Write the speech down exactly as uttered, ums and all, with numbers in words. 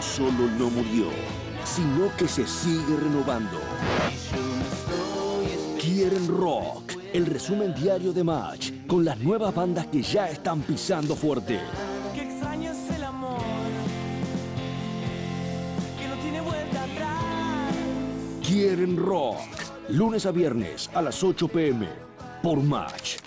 solo no murió, sino que se sigue renovando. Quieren Rock, el resumen diario de Match, con las nuevas bandas que ya están pisando fuerte. Qué extraño es el amor, que no tiene vuelta atrás. Quieren Rock, lunes a viernes a las ocho p m por Match.